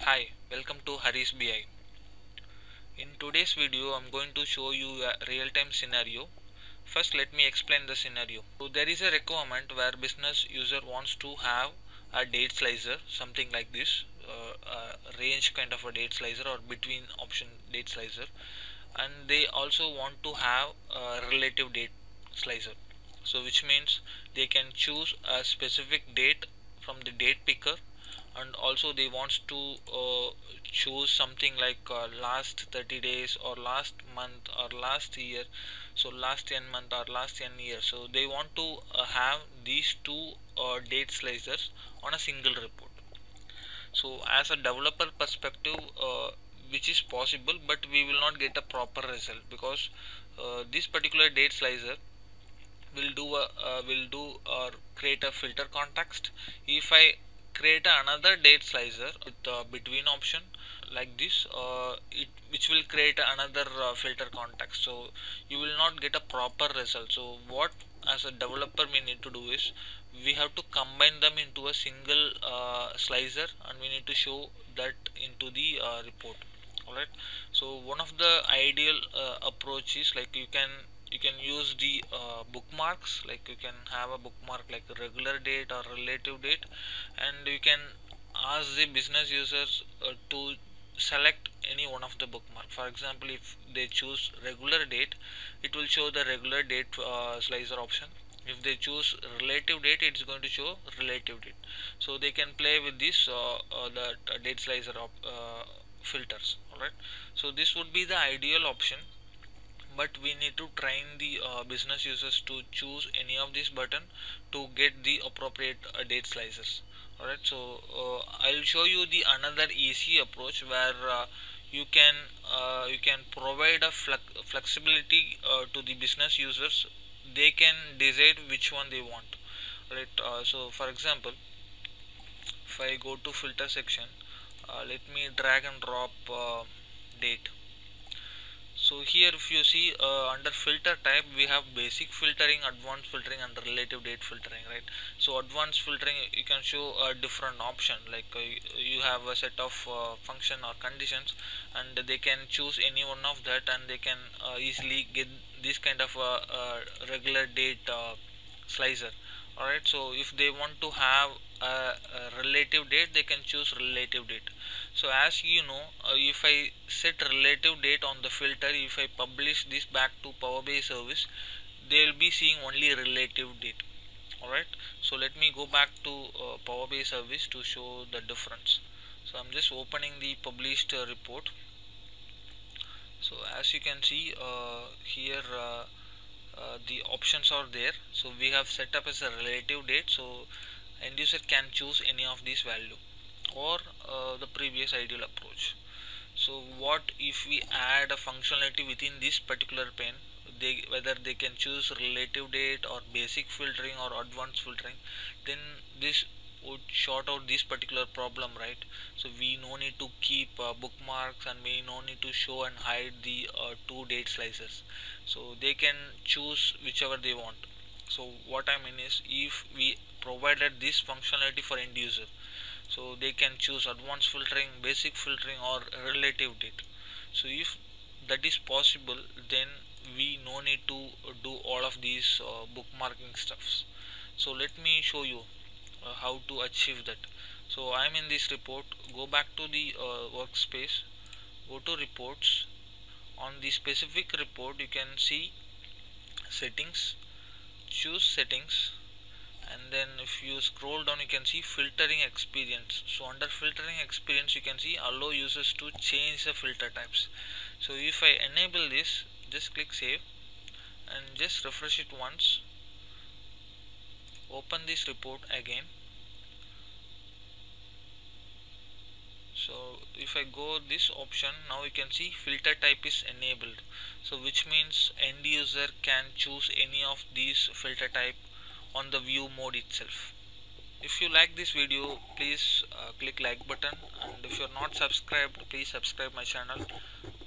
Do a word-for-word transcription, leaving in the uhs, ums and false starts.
Hi, welcome to Hari's B I. In today's video, I'm going to show you a real-time scenario. First, let me explain the scenario. So there is a requirement where business user wants to have a date slicer, something like this, uh, a range kind of a date slicer or between option date slicer, and they also want to have a relative date slicer. So which means they can choose a specific date from the date picker, and also they wants to uh, choose something like uh, last thirty days or last month or last year, so last ten month or last ten years. So they want to uh, have these two uh, date slicers on a single report. So as a developer perspective, uh, which is possible, but we will not get a proper result because uh, this particular date slicer will do a uh, will do or create a filter context. If I create another date slicer with uh, between option like this, uh, it which will create another uh, filter context, so you will not get a proper result. So what as a developer we need to do is we have to combine them into a single uh, slicer, and we need to show that into the uh, report. Alright, so one of the ideal uh, approach is like you can you can use the uh, bookmarks, like you can have a bookmark like a regular date or relative date, and you can ask the business users uh, to select any one of the bookmark. For example, if they choose regular date, it will show the regular date uh, slicer option. If they choose relative date, it's going to show relative date. So they can play with this uh, uh, the uh, date slicer op, uh, filters. Alright, so this would be the ideal option, but we need to train the uh, business users to choose any of this button to get the appropriate uh, date slices. Alright, so uh, I'll show you the another easy approach where uh, you can uh, you can provide a flex flexibility uh, to the business users. They can decide which one they want. Right, uh, so for example, if I go to filter section, uh, let me drag and drop uh, date. So here if you see uh, under filter type, we have basic filtering, advanced filtering and relative date filtering, right? So advanced filtering, you can show a different option, like uh, you have a set of uh, function or conditions, and they can choose any one of that, and they can uh, easily get this kind of a, a regular date uh, slicer. Alright, so if they want to have a, a relative date, they can choose relative date. So as you know, uh, if I set relative date on the filter, if I publish this back to Power B I service, they will be seeing only relative date. Alright, so let me go back to uh, Power B I service to show the difference. So I'm just opening the published uh, report. So as you can see uh, here, uh, uh, the options are there. So we have set up as a relative date, so end user can choose any of these value, or uh, the previous ideal approach. So what if we add a functionality within this particular pane, they whether they can choose relative date or basic filtering or advanced filtering, then this would sort out this particular problem, right? So we no need to keep uh, bookmarks, and we no need to show and hide the uh, two date slices, so they can choose whichever they want. So what I mean is, if we provided this functionality for end user, so they can choose advanced filtering, basic filtering or relative date. So if that is possible, then we no need to do all of these uh, bookmarking stuffs. So let me show you uh, how to achieve that. So I'm in this report. Go back to the uh, workspace, go to reports. On the specific report, you can see settings, choose settings, and then if you scroll down, you can see filtering experience. So under filtering experience, you can see allow users to change the filter types. So if I enable this, just click save and just refresh it once. Open this report again. So if I go this option, now you can see filter type is enabled, so which means end user can choose any of these filter type on the view mode itself. If you like this video, please uh, click like button, and if you're not subscribed, please subscribe my channel.